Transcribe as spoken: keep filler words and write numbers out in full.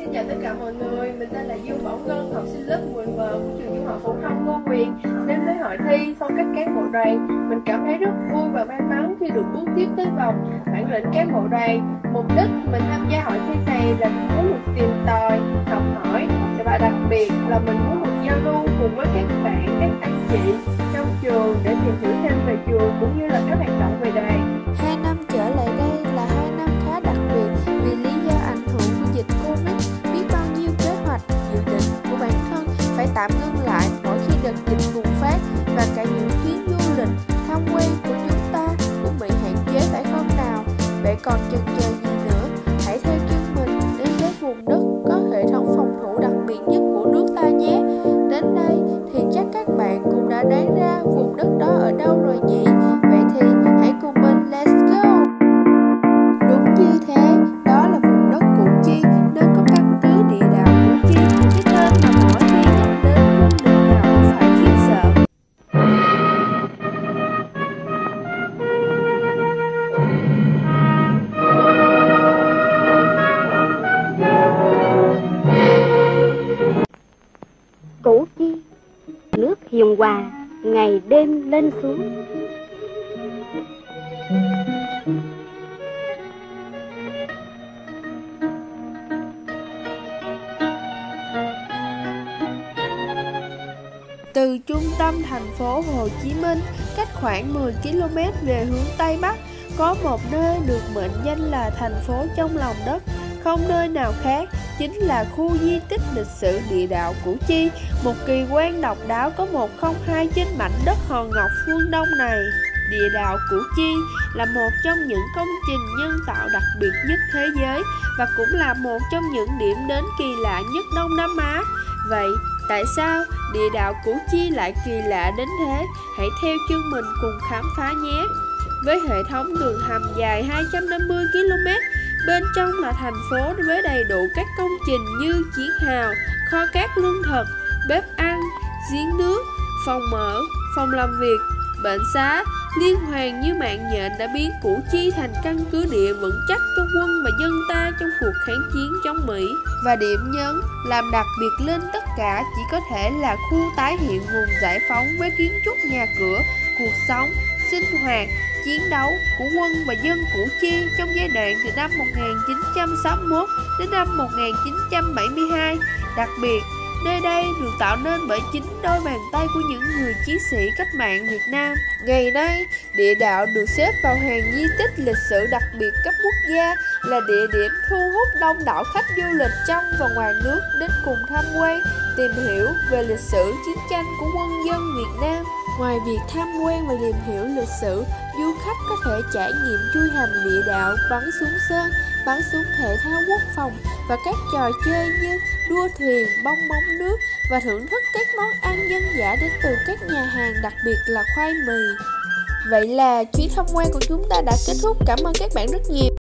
Xin chào tất cả mọi người, mình tên là Dương Bảo Ngân, học sinh lớp mười M của trường Trung học phổ thông Ngô Quyền. Đến với hội thi phong cách cán bộ đoàn, mình cảm thấy rất vui và may mắn khi được bước tiếp tới vòng bản lĩnh cán bộ đoàn. Mục đích mình tham gia hội thi này là mình muốn được tìm tòi, học hỏi và đặc biệt là mình muốn được giao lưu cùng với các bạn, các anh chị trong trường để tìm hiểu thêm về trường cũng như là các hoạt động về đoàn. Hai năm trở lại đây là hai năm khá đặc biệt vì lý do ảnh hưởng của dịch Covid. Biết bao nhiêu kế hoạch, dự định của bản thân phải tạm ngưng lại mỗi khi đợt dịch bùng phát, và cả những chuyến du lịch, tham quan của chúng ta cũng bị hạn chế phải không nào? Vậy còn chần chờ gì nữa? Hãy theo chân mình đến với vùng đất có hệ thống phòng thủ đặc biệt nhất của nước ta nhé. Đến đây thì chắc các bạn cũng đã đoán ra vùng đất đó ở đâu rồi nhỉ? Vậy thì hãy cùng mình let's go! Đúng như thế, đó là vùng đất Củ Chi, nơi có căn cứ địa đạo Củ Chi, cái tên mà mỗi khi nhắc đến quân địch nào cũng phải khiếp sợ. Củ Chi, nước hiền hòa, ngày đêm lên xuống. Từ trung tâm thành phố Hồ Chí Minh, cách khoảng mười ki lô mét về hướng Tây Bắc, có một nơi được mệnh danh là thành phố trong lòng đất, không nơi nào khác, chính là khu di tích lịch sử địa đạo Củ Chi, một kỳ quan độc đáo có một không hai trên mảnh đất hòn ngọc phương Đông này. Địa đạo Củ Chi là một trong những công trình nhân tạo đặc biệt nhất thế giới và cũng là một trong những điểm đến kỳ lạ nhất Đông Nam Á. Vậy, tại sao địa đạo Củ Chi lại kỳ lạ đến thế? Hãy theo chân mình cùng khám phá nhé! Với hệ thống đường hầm dài hai trăm năm mươi ki lô mét, bên trong là thành phố với đầy đủ các công trình như chiến hào, kho cát lương thực, bếp ăn, giếng nước, phòng mở, phòng làm việc, bệnh xá. Liên hoàn như mạng nhện đã biến Củ Chi thành căn cứ địa vững chắc cho quân và dân ta trong cuộc kháng chiến chống Mỹ. Và điểm nhấn làm đặc biệt lên tất cả chỉ có thể là khu tái hiện vùng giải phóng với kiến trúc nhà cửa, cuộc sống, sinh hoạt, chiến đấu của quân và dân Củ Chi trong giai đoạn từ năm một nghìn chín trăm sáu mươi mốt đến năm một nghìn chín trăm bảy mươi hai. Đặc biệt, nơi đây được tạo nên bởi chính đôi bàn tay của những người chiến sĩ cách mạng Việt Nam. Ngày nay, địa đạo được xếp vào hàng di tích lịch sử đặc biệt cấp quốc gia, là địa điểm thu hút đông đảo khách du lịch trong và ngoài nước đến cùng tham quan, tìm hiểu về lịch sử chiến tranh của quân dân Việt Nam. Ngoài việc tham quan và tìm hiểu lịch sử, du khách có thể trải nghiệm chui hầm địa đạo, bắn súng sơn, bắn súng thể thao quốc phòng và các trò chơi như đua thuyền, bong bóng nước và thưởng thức các món ăn dân dã đến từ các nhà hàng, đặc biệt là khoai mì. Vậy là chuyến tham quan của chúng ta đã kết thúc. Cảm ơn các bạn rất nhiều.